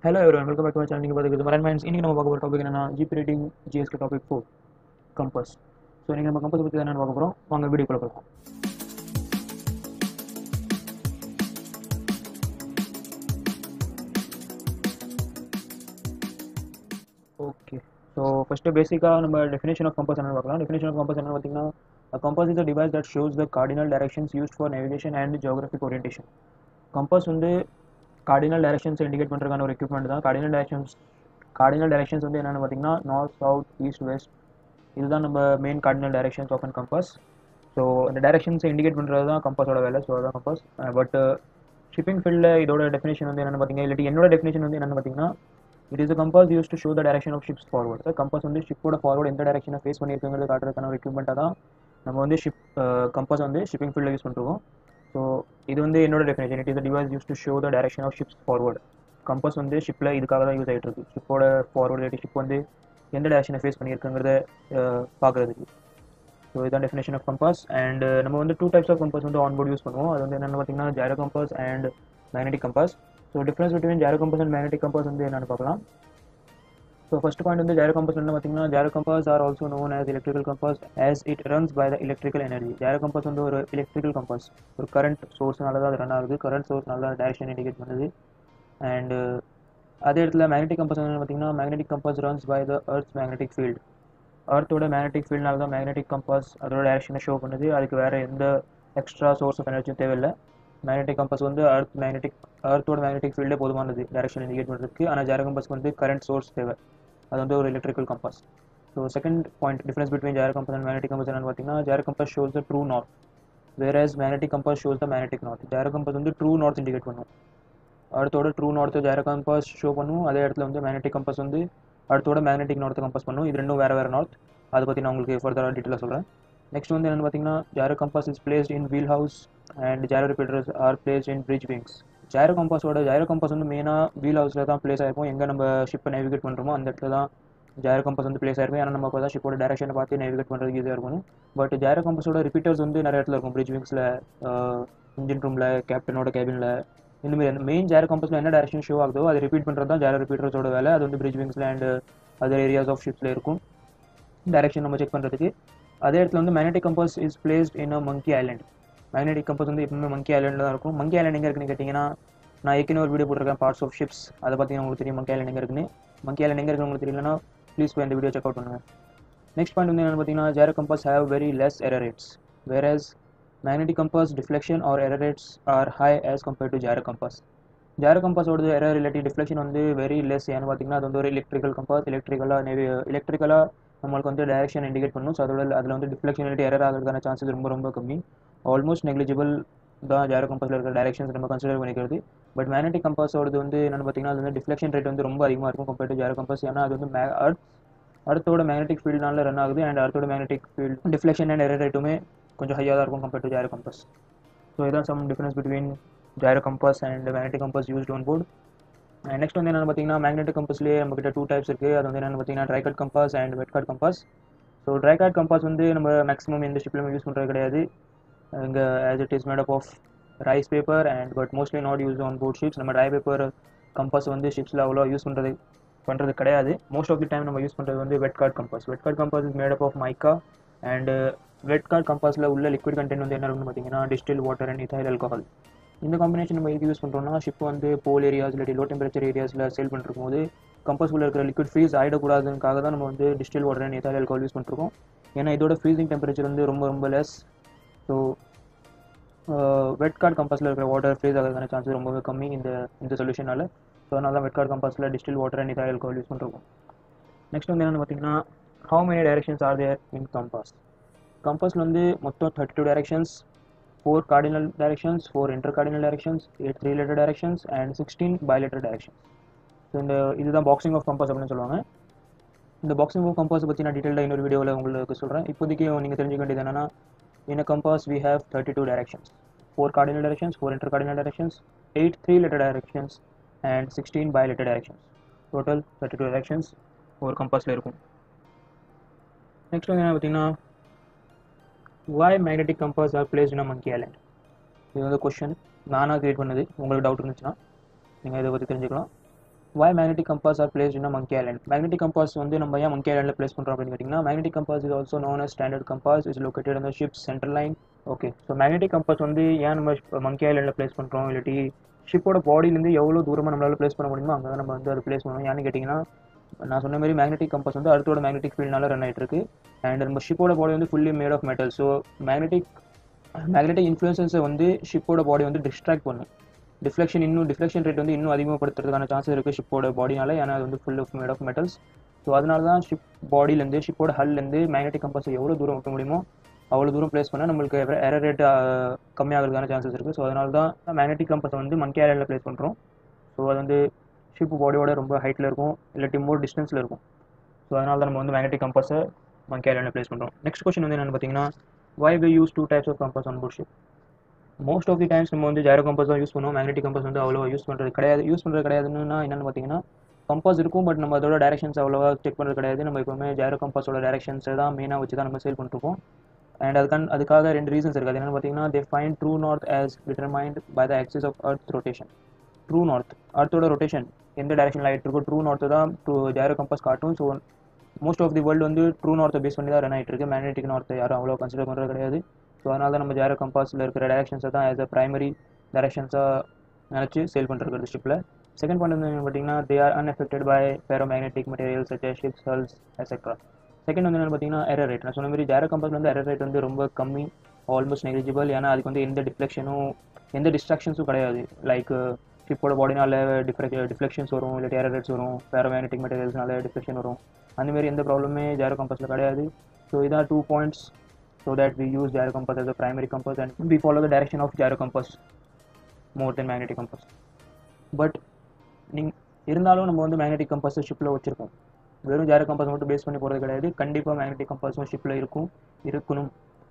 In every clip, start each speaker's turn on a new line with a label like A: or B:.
A: Hello everyone, welcome back to my channel. நீங்கள் பார்த்துக்கிறது marine minds. இன்றைக்கி நம்ம பார்க்க போகிற டாபிக் என்னன்னா GP rating GSK topic 4 compass. So இன்றைக்கி நம்ம கம்பஸ் பற்றி என்னென்னு பார்க்க போகிறோம். வாங்க வீடியோக்குள்ள போகலாம். ஓகே, ஸோ ஃபஸ்ட்டு பேசிக்காக நம்ம டெஃபினேஷன் ஆஃப் கம்பஸ் என்னென்னு பார்க்கலாம். டெஃபினேஷன் ஆஃப் கம்பஸ் என்னென்னு பார்த்தீங்கன்னா, a compass is a device that shows the cardinal directions used for navigation and geographic orientation. Compass வந்து கார்டினல் டைரக்ஷன்ஸ் இண்டிகேட் பண்ணுறதுக்கான ஒரு எக்யூப்மெண்ட் தான். கார்டினல் டைரக்ஷன்ஸ் வந்து என்னென்னு பார்த்தீங்கன்னா நார்த், சவுத், ஈஸ்ட், வெஸ்ட், இதுதான் நம்ம main cardinal directions of an compass. So இந்த டைரக்ஷன்ஸை இண்டிகேட் பண்ணுறது தான் கம்பஸோட வேலை. ஸோ அதுதான் கம்பஸ். பட் ஷிப்பிங் ஃபீல்டில் இதோட டெஃபினேஷன் வந்து என்னென்னு பார்த்தீங்கன்னா, இல்லாட்டி என்னோட டெஃபினேஷன் வந்து என்னென்னு பார்த்தீங்கன்னா, it is a compass use to show the direction of ships forward. Compass வந்து ஷிப்போட ஃபார்வர்டு எந்த டைரக்ஷனை ஃபேஸ் பண்ணியிருக்குங்கிறது காட்டுறதுக்கான ஒரு எக்யூப்மெண்ட்டாக தான் நம்ம வந்து கம்பஸ் வந்து ஷிப்பிங் ஃபீல்டில் யூஸ் பண்ணுறோம். ஸோ இது வந்து என்னோட definition. It is a device use to show the direction of ships forward. Compass வந்து ஷிப்பில் இதுக்காக தான் யூஸ் ஆகிட்டு இருக்கு. ஷிப்போட ஃபார்வர்டு இல்லாட்டி ஷிப் வந்து எந்த டைரக்ஷனை ஃபேஸ் பண்ணியிருக்குங்கிறத பார்க்குறதுக்கு. ஸோ இதுதான் டெஃபினேஷன் ஆஃப் கம்பஸ். அண்ட் நம்ம வந்து 2 டைப்ஸ் ஆஃப் கம்பஸ் வந்து ஆன்போர்ட் யூஸ் பண்ணுவோம். அது வந்து என்னென்னு பார்த்தீங்கன்னா gyro compass and magnetic compass. So difference between gyro compass and magnetic compass வந்து என்னென்னு பார்க்கலாம். ஸோ ஃபஸ்ட் பாயிண்ட் வந்து ஜைரோ கம்பஸ் என்ன பார்த்தீங்கன்னா, gyro compass are also known as electrical compass as it runs by the electrical energy. Gyro compass வந்து ஒரு electrical compass, ஒரு current சோர்ஸ்னால தான் அது ரன் ஆகுது. கரண்ட் சோர்ஸ் நல்லா டைரக்ஷன் இண்டிகேட் பண்ணுது. அண்ட் அதே இடத்துல மேக்னெட்டிக் கம்பஸ் என்ன பார்த்தீங்கன்னா, magnetic compass runs by the earth's magnetic field. எர்த்தோட மேக்னெட்டிக் ஃபீல்ட்னால தான் மேக்னெட்டிக் கம்பஸ் அதோட டைரக்ஷனை ஷோ பண்ணுது. அதுக்கு வேறு எந்த எக்ஸ்ட்ரா சோர்ஸ் ஆஃப் எனர்ஜியும் தேவையில்லை. மேக்னெட்டிக் கம்பஸ் வந்து எர்த்தோட மேக்னெட்டிக் ஃபீல்டே போதுமானது டைரக்ஷன் இண்டிகேட் பண்ணுறதுக்கு. ஆனால் ஜைரோ கம்பஸ்க்கு வந்து கரண்ட் சோர்ஸ் தேவை. அது வந்து ஒரு electrical compass. So second point difference between gyro compass and magnetic compass என்னன்னு பார்த்தீங்கன்னா, gyro compass shows the true north, whereas magnetic compass shows the magnetic north. Gyro compass வந்து ட்ரூ நார்த் இண்டிகேட் பண்ணும். அடுத்தோட true north gyro compass show பண்ணும். அதே இடத்துல வந்து magnetic compass வந்து அடுத்தோட மேக்னெட்டிக் நார்த்தை கம்பஸ் பண்ணும். இது ரெண்டும் வேறு நார்த். அதை பற்றி நான் உங்களுக்கு ஃபர்தராக டீட்டெயிலாக சொல்கிறேன். நெக்ஸ்ட் வந்து என்னென்னு பார்த்தீங்கன்னா, gyro compass is placed in wheel house and gyro repeaters are placed in bridge wings. Gyro compass வந்து மெயினாக வீல் ஹவுஸில் தான் பிளேஸ் ஆகிருக்கும். எங்கே நம்ம ஷிப்பை நேவிகேட் பண்ணுறோமோ அந்த இடத்துல தான் ஜைரோ கம்பஸ் வந்து பிளேஸ் ஆகிருக்கும். ஏன்னா நம்ம அப்போ தான் ஷிப்போட டைரக்ஷனை பார்த்து நேவிகேட் பண்ணுறதுக்கு ஈஸியாக இருக்கும். பட் ஜைரோ கம்பஸோட ரிப்பீட்டர்ஸ் வந்து நிறைய இடத்துல இருக்கும். பிரிட்ஜ் விங்ஸில், இன்ஜின் ரூமில், கேப்டனோட கேபினில், இந்தமாதிரி அந்த மெயின் ஜைரோ கம்பஸில் என்ன டைரக்ஷன் ஷோ ஆகுதோ அதை ரிப்பீட் பண்ணுறது தான் ஜைரோ ரிப்பீட்டர்ஸோட வேலை. அது வந்து பிரிட்ஜ் விங்ஸில் அண்ட் அதர் ஏரியாஸ் ஆஃப் ஷிப்ஸில் இருக்கும் டைரக்ஷன் நம்ம செக் பண்ணுறதுக்கு. அதே இடத்துல வந்து magnetic compass is placed in a monkey island. Magnetic compass வந்து எப்பவுமே மங்கி ஐலாண்டில் தான் இருக்கும். மங்கி ஐலாண்ட் எங்கே இருக்குன்னு கேட்டிங்கன்னா, நான் ஏற்கனவே ஒரு வீடியோ போட்டிருக்கேன் பார்ட்ஸ் ஆஃப் ஷிப்ஸ். அதை பார்த்தீங்கன்னா உங்களுக்கு தெரியும் மங்கி ஐலாண்ட் எங்கே இருக்குன்னு. மங்கி ஐலாண்ட் எங்கே இருக்குன்னு உங்களுக்கு தெரியலன்னா ப்ளீஸ் போய் அந்த வீடியோ செக் அவுட் பண்ணுங்கள். நெக்ஸ்ட் பாயிண்ட் வந்து என்னென்னு பார்த்தீங்கன்னா, gyro compass have very less error rates, whereas magnetic compass deflection are error rates are high as compared to gyro compass. ஜைரோ கம்பஸோட எரர் ரிலேட்டிவ் டிஃப்ளெக்ஷன் வந்து வெரி லெஸ். ஏன்னு பார்த்தீங்கன்னா, அது வந்து ஒரு எலக்ட்ரிக்கல் கம்பஸ். எலக்ட்ரிக்கலாக நம்மளுக்கு வந்து டைரக்ஷன் இண்டிகேட் பண்ணும். ஸோ அதில் வந்து டிஃப்ளெக்ஷன் இல்லாட்டி எரர் ஆகிறதுக்கான சான்சஸ் ரொம்ப ரொம்ப கம்மி. ஆல்மோஸ்ட் நெக்லிஜிபிள் தான் ஜைரோ கம்பஸில் இருக்கிற டைரக்ஷன்ஸ் நம்ம கன்சிடர் பண்ணிக்கிறது. பட் மேக்னெட்டிக் கம்பஸோடது வந்து என்னென்னு பார்த்தீங்கன்னா, அது வந்து டிஃப்ளெக்ஷன் ரேட் வந்து ரொம்ப அதிகமாக இருக்கும் கம்பேர்ட் டு ஜைரோ கம்பஸ். ஏன்னா அது வந்து அடுத்தோட மேக்னெட்டிக் ஃபீல்ட்னால ரன் ஆகுது. அண்ட் அடுத்தோட magnetic field deflection and error ரேட்டுமே கொஞ்சம் ஹையாக தான் இருக்கும் compared to gyro compass. So இதான் some difference between gyro compass and magnetic compass used on board. Next வந்து என்னென்னு பார்த்தீங்கன்னா, மேக்னெட்டிக் கம்பஸ்லேயே நம்மகிட்ட 2 டைப்ஸ் இருக்குது. அது வந்து என்னென்னு பார்த்தீங்கன்னா dry card compass and wet card compass. So dry card compass வந்து நம்ம மேக்ஸிமம் எந்த ஷிப்லையும் யூஸ் பண்ணுறது கிடையாது. இங்கே as it is made up of rice paper and but mostly not use on board ships. நம்ம ட்ரை பேப்பர் கம்பஸ் வந்து ஷிப்ஸில் அவ்வளோ யூஸ் பண்ணுறது கிடையாது. மோஸ்ட் ஆஃப் தி டைம் நம்ம யூஸ் பண்ணுறது வந்து wet card compass. Wet card compass is made up of mica and wet card கம்பஸில் உள்ள லிக்விட் கண்டென்ட் வந்து என்ன இருக்குன்னு பார்த்தீங்கன்னா distil water and ethyl alcohol. இந்த காம்பினேஷன் நம்ம எதுக்கு யூஸ் பண்ணுறோம்னா, ஷிப் வந்து போல் ஏரியாஸ் இல்லாட்டி லோ டெம்பரேச்சர் ஏரியாஸில் சேல் பண்ணிருக்கும் போது கம்பஸ் உள்ள இருக்கிற லிக்விட் ஃப்ரீஸ் ஆகிடக்கூடாதுக்காக தான் நம்ம வந்து distil water and ethyl alcohol use பண்ணிருக்கோம். ஏன்னா இதோட ஃப்ரீசிங் டெம்பரேச்சர் வந்து ரொம்ப ரொம்ப லெஸ். ஸோ வெட் கார்ட் கம்பஸில் இருக்கிற வாட்டர் ஃப்ரீஸ் ஆகிறதுக்கான சான்சஸ் ரொம்பவே கம்மி இந்த சொல்யூஷனால். ஸோ அதனால தான் வெட் கார்ட் கம்பஸில் distil water and ethyl alcohol use பண்ணிருக்கோம். நெக்ஸ்ட் வந்து என்னென்னு பார்த்தீங்கன்னா, how many directions are there in compass. கம்பஸில் வந்து மொத்தம் 32 directions, 4 cardinal directions, 4 intercardinal directions, 8 3-letter directions and 16 bilateral directions. So இதுதான் பாக்ஸிங் ஆஃப் கம்பஸ் அப்படின்னு சொல்லுவாங்க. இந்த பாக்ஸிங் ஆஃப் கம்பஸ் பற்றி நான் டீட்டெயிலாக இன்னொரு வீடியோவில் உங்களுக்கு சொல்கிறேன். இப்போதைக்கு நீங்கள் தெரிஞ்சுக்க வேண்டியது என்னென்னா, in a compass we have 32 directions, 4 cardinal directions, 4 intercardinal directions, 8 3-letter directions and 16 bilateral directions. Total 32 directions ஒரு கம்பஸில் இருக்கும். நெக்ஸ்ட் வந்து என்ன பார்த்தீங்கன்னா, why magnetic compass are placed in a monkey island. இது வந்து கொஸ்டின் நானாக கிரியேட் பண்ணது. உங்களுக்கு டவுட் இருந்துச்சுன்னா நீங்கள் இதை பற்றி தெரிஞ்சுக்கலாம். why magnetic compass are placed in a monkey island. Magnetic compass வந்து நம்ம ஏன் monkey islandல place பண்றோம் அப்படின்னு கேட்டிங்கன்னா, magnetic compass is also known as standard compass is located on the ship's central line. Okay, so magnetic compass வந்து ஏன் நம்ம monkey islandல place பண்றோம், இல்லாட்டி ஷிப்போட பாடியிலேருந்து எவ்வளோ தூரமாக நம்மளால place பண்ண முடியுமோ அங்கே தான் நம்ம வந்து அதை place பண்ணுவோம். ஏன்னு கேட்டிங்கன்னா, நான் சொன்ன மாதிரி மேக்னெட்டிக் கம்பஸ் வந்து அடுத்தோட மேக்னெட்டிக் ஃபீல்ட்னால ரன் ஆகிட்டு இருக்கு. அண்ட் நம்ம ஷிப்போட பாடி வந்து fully made of metal. So magnetic இன்ஃப்ளூயன்சஸை வந்து ஷிப்போட பாடி வந்து டிஸ்ட்ராக்ட் பண்ணும். டிஃப்ளெக்ஷன் ரேட் வந்து இன்னும் அதிகப்படுத்துறதுக்கான சான்சஸ் இருக்குது ஷிப்போட பாடினால. ஏன்னா அது வந்து full of made of metals. So அதனால தான் பாடியிலேருந்து ஷிப்போட ஹல்லேருந்து மேக்னெட்டிக் கம்பஸ் எவ்வளோ தூரம் வைக்க முடியுமோ அவ்வளோ தூரம் ப்ளேஸ் பண்ணால் நம்மளுக்கு எரர் ரேட் கம்மியாகிறதுக்கான சான்சஸ் இருக்குது. ஸோ அதனால தான் மேக்னெட்டிக் கம்பஸை வந்து மங்கி ஐலண்டில் ப்ளேஸ் பண்ணுறோம். ஸோ அது வந்து ஷிப் பாடியோட ரொம்ப ஹைட்டில் இருக்கும், இல்லாட்டி மோர் டிஸ்டன்ஸில் இருக்கும். ஸோ அதனால தான் நம்ம வந்து மேக்னெட்டிக் கம்பஸை மங்கி ஐலண்டில் ப்ளேஸ் பண்ணுறோம். நெக்ஸ்ட் கொஸ்டின் வந்து என்னென்னு பார்த்தீங்கன்னா, why we use two types of compass on board ship. Most of the times நம்ம வந்து ஜைரோ கம்பஸ் தான் யூஸ் பண்ணுவோம். மேக்னெட்டிக் கம்பஸ் வந்து அவ்வளோ யூஸ் பண்ணுறது கிடையாதுன்னா என்னென்னு பார்த்தீங்கன்னா, கம்பஸ் இருக்கும் பட் நம்ம அதோட டேரக்ஷன்ஸ் அவ்வளோவா செக் பண்ணுறது கிடையாது. நம்ம எப்போவுமே ஜைரோ கம்பஸோட டேரக்ஷன்ஸை தான் மெயினாக வச்சு தான் நம்ம சேல் பண்ணிருக்கோம். அண்ட் அதுக்காக ரெண்டு ரீசன்ஸ் இருக்குது. அது என்னென்னு பார்த்தீங்கன்னா, they find true north as determined by the axis of earth rotation. True north, அர்த்தோட ரொட்டேஷன் எந்த டேரக்ஷனில் ஆகிட்டு இருக்கோ ட்ரூ நார்த்து தான் ஜைரோ கம்பஸ் காட்டும். So most of the world வந்து ட்ரூ நார்த்தை பேஸ் பண்ணி தான் ரன் ஆகிட்டு இருக்கு. மேக்னெட்டிக் நார்த்தை யாரும் அவ்வளோ கன்சிடர் பண்ணுறது கிடையாது. ஸோ அதனால தான் நம்ம ஜைரோ கம்பாஸில் இருக்கிற டேரக்ஷன்ஸை தான் ஆஸ் அ ப்ரைமரி டேரக்ஷன்ஸாக நினச்சி சேல் பண்ணுறது ஷிப்பில். செகண்ட் பாயிண்ட் வந்து பார்த்தீங்கன்னா, they are unaffected by ferromagnetic materials such as ships, hulls etcetera. Second வந்து என்னென்னு பார்த்தீங்கன்னா, எரர் ரேட். நான் சொன்ன மாதிரி ஜைரோ கம்பாஸில் வந்து எரர் ரேட் வந்து ரொம்ப கம்மி, ஆல்மோஸ்ட் நெக்லிஜிபிள். ஏன்னா அதுக்கு வந்து எந்த டிஸ்ட்ராக்ஷன்ஸும் கிடையாது. லைக் ஷிப்போட பாடினால டிஃப்ளெக்ஷன்ஸ் வரும், இல்லை எரர் ரேட்ஸ் வரும், ஃபெரோமேக்னெட்டிக் மெட்டீரியல்ஸ்னால டிஃப்ளெக்ஷன் வரும். அந்தமாரி எந்த ப்ராப்ளமே ஜைரோ கம்பாஸில் கிடையாது. ஸோ இதான் 2 points so that we use gyro compass as a primary compass and we follow the direction of gyro compass more than magnetic compass. But இருந்தாலும் நம்ம வந்து மேக்னெட்டிக் கம்பஸ் ஷிப்பில் வச்சுருக்கோம். வெறும் ஜைரோ கம்பஸ் மட்டும் பேஸ் பண்ணி போகிறது கிடையாது. கண்டிப்பாக மேக்னெட்டிக் கம்பஸும் ஷிப்பில் இருக்கணும்.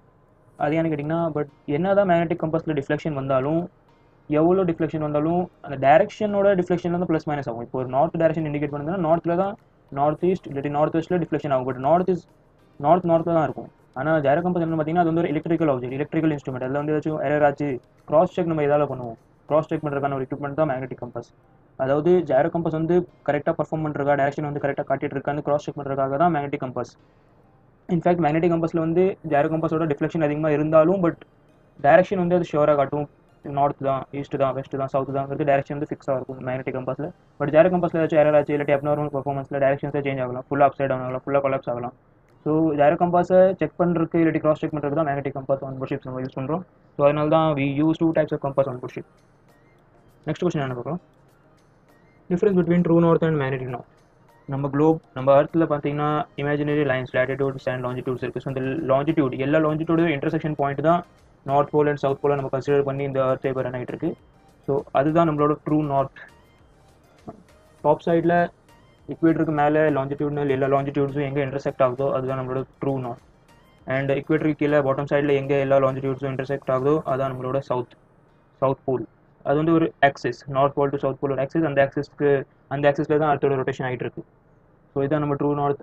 A: அது ஏன்னு கேட்டிங்கன்னா, பட் என்ன தான் மேக்னெட்டிக் கம்பஸில் டிஃப்ளெக்ஷன் வந்தாலும், எவ்வளோ டிஃப்ளெக்ஷன் வந்தாலும் அந்த டேரக்ஷனோட டிஃப்ளெக்ஷன் வந்து ப்ளஸ் மைனஸ் ஆகும். இப்போ ஒரு நார்த் டேரக்ஷன் இண்டிகேட் பண்ணுதுன்னா நார்த்தில் தான் நார்த் ஈஸ்ட் இல்லாட்டி நார்த் வெஸ்ட்டில் டிஃப்ளெக்ஷன் ஆகும். பட் நார்த்தில் தான் இருக்கும். ஆனால் ஜைரோ கம்பஸ் என்ன பார்த்தீங்கன்னா, அது வந்து ஒரு எலக்ட்ரிக்கல் இன்ஸ்ட்ருமெண்ட். அதில் வந்து ஏதாச்சும் எரர் ஆச்சு கிராஸ் செக் நம்ம எதாவது பண்ணுவோம். கிராஸ் செக் பண்ணுறதுக்கான ஒரு எக்யூப்மெண்ட் தான் மேக்னெட்டிக் கம்பஸ். அதாவது ஜைரோ கம்பஸ் வந்து கரெக்டாக பர்ஃபார்ம் பண்ணுறதா, டேரக்ஷன் வந்து கரெக்டாக காட்டிட்டு இருக்கான்னு கிராஸ் செக் பண்ணுறதுக்காக தான் மேக்னெட்டிக் கம்பஸ். இன்ஃபேக்ட் மேக்னெட்டிக் கம்பஸில் வந்து ஜைரோ கம்பஸோட டிஃப்ளெக்ஷன் அதிகமாக இருந்தாலும் பட் டேரக்ஷன் வந்து அது ஷியோராக காட்டும். நார்த் தான், ஈஸ்ட் தான், வெஸ்ட் தான், சவுத் தான், டேரக்ஷன் வந்து ஃபிக்ஸாக இருக்கும் மேக்னெட்டிக் கம்பஸில். பட் ஜைரோ கம்பஸில் ஏதாச்சும் எரர் ஆச்சு இல்லாட்டி அப்நார்மல் பர்ஃபார்மன்ஸில் டேரக்ஷன்ஸே சேஞ்ச் ஆகலாம், ஃபுல்லாக அப்சைட் டவுன் ஆகலாம், ஃபுல்லாக கொலாப்ஸ் ஆகலாம். ஸோ ஜைரோ கம்பாஸை செக் பண்ணுறதுக்கு இல்லாட்டி கிராஸ் செக் பண்ணுறது தான் magnetic compass on board ships நம்ம யூஸ் பண்ணுறோம். ஸோ அதனால தான் we use 2 types of compass on board ship. Next question என்ன பார்க்கலாம், difference between true north and magnetic north. நம்ம அர்த்தில் பார்த்தீங்கன்னா imaginary lines, latitudes and longitudes இருக்குது. ஸோ இந்த எல்லா லாஞ்சிடியூடும் இன்டர்செக்ஷன் பாயிண்ட் தான் north pole and south pole நம்ம கன்சிடர் பண்ணி இந்த அர்த் பேப்பர் ரன் ஆகிட்டு இருக்கு. ஸோ அதுதான் நம்மளோட ட்ரூ நார்த். டாப் சைடில் இக்வேட்டருக்கு மேலே லாஞ்சிடியூட்னல் எல்லா லாஞ்சிடியூட்ஸும் எங்கே இன்டர்செக்ட் ஆகுதோ அதுதான் நம்மளோட ட்ரூ நார்த். அண்ட் இக்வேட்டருக்கு கீழே பாட்டம் சைடில் எங்கே எல்லா லாஞ்சிடியூட்ஸும் இன்டர்செக்ட் ஆகுதோ அதுதான் நம்மளோட சவுத் போல். அது வந்து ஒரு axis, north pole to south pole ஒரு ஆக்சிஸ். அந்த ஆக்சிஸில் தான் அர்த்தோட ரொட்டேஷன் ஆகிட்டு இருக்கு. ஸோ இதுதான் நம்ம true north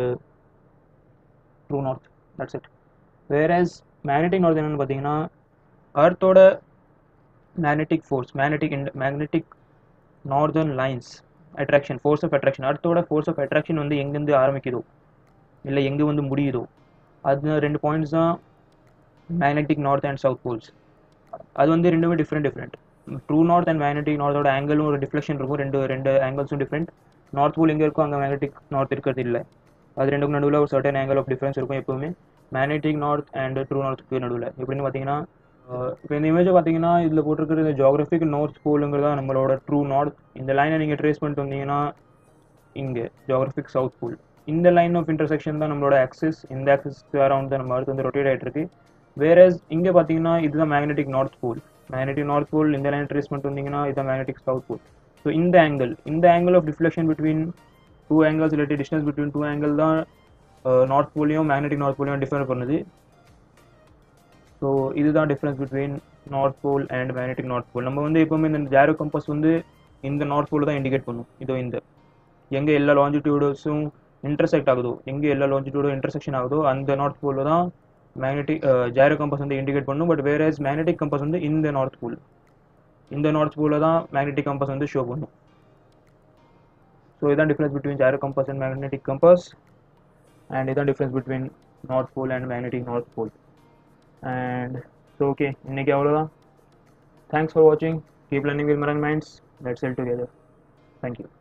A: that's it. Whereas magnetic north என்னென்னு பார்த்தீங்கன்னா, அர்த்தோட magnetic force, magnetic northern lines attraction, force of attraction, அர்த்தோட ஃபோர்ஸ் ஆஃப் அட்ராக்ஷன் வந்து எங்கேருந்து ஆரம்பிக்குதோ இல்லை எங்கே வந்து முடியுதோ அது 2 பாயிண்ட்ஸ் தான் magnetic north and south poles. அது வந்து ரெண்டுமே different. True north and magnetic நார்த்தோட ஆங்கிளும் ஒரு டிஃப்ளெக்ஷன் இருக்கும். ரெண்டு ஆங்கிள்ஸும் டிஃப்ரெண்ட். நார்த் போல் எங்கே இருக்கும் அங்கே மேக்னெட்டிக் நார்த் இருக்கிறது இல்லை. அது ரெண்டுக்கும் நடுவில் ஒரு சர்டன் ஆங்கிள் ஆஃப் டிஃப்ரென்ஸ் இருக்கும் எப்போவுமே மேக்னெட்டிக் நார்த் அண்ட் ட்ரூ நார்த்துக்கு நடுவில். எப்படின்னு பார்த்தீங்கன்னா, இப்போ இந்த இமேஜை பார்த்தீங்கன்னா இதில் போட்டிருக்கிற இந்த ஜியோகிராஃபிக் நார்த் போலுங்கிறதா நம்மளோட ட்ரூ நார்த். இந்த லைனை நீங்கள் ட்ரேஸ் பண்ணிட்டு வந்தீங்கன்னா இங்கே ஜியோகிராஃபிக் சவுத் போல். இந்த லைன் ஆஃப் இன்டர்செக்ஷன் தான் நம்மளோட ஆக்சிஸ். இந்த ஆக்சிஸ்க்கு அரௌண்ட் தான் நம்ம அடுத்து வந்து ரொட்டேட் ஆகிட்டு இருக்கு. வேறஸ் இங்கே பார்த்தீங்கன்னா இதுதான் மேக்னெட்டிக் நார்த் போல். இந்த லைன் ட்ரேஸ் பண்ணிட்டு வந்தீங்கன்னா இதுதான் மேக்னெட்டிக் சவுத் போல். ஸோ இந்த angle of deflection between 2 angles இல்லாட்டி டிஸ்டன்ஸ் பிட்வீன் 2 angle தான் நார்த் போலையும் மேக்னெட்டிக் நார்த் போலையும் டிஃபர் பண்ணுது. ஸோ இதுதான் difference between north pole and magnetic north pole. நம்ம வந்து எப்போவுமே இந்த ஜைரோ கம்பாஸ் வந்து இந்த நார்த் போல் தான் இண்டிகேட் பண்ணும். இந்த எங்கே எல்லா லாஞ்சிடியூட்ஸும் இன்டர்செக்ட் ஆகுதோ, எங்கே எல்லா லாஞ்சிடியூடும் இன்டர்செக்ஷன் ஆகுதோ அந்த நார்த் போலில் தான் ஜைரோ கம்பாஸ் வந்து இண்டிகேட் பண்ணும். பட் வேறஸ் மேக்னெட்டிக் கம்பாஸ் வந்து இந்த நார்த் போலில் தான் மேக்னெட்டிக் கம்பாஸ் வந்து ஷோ பண்ணும். ஸோ இதான் difference between gyro compass and magnetic compass, and இதான் difference between north pole and magnetic north pole. And so okay, இன்னைக்கு அவ்வளோதான். தேங்க்ஸ் ஃபார் வாட்சிங். Keep learning with Maran minds. Let's sell together. Thank you.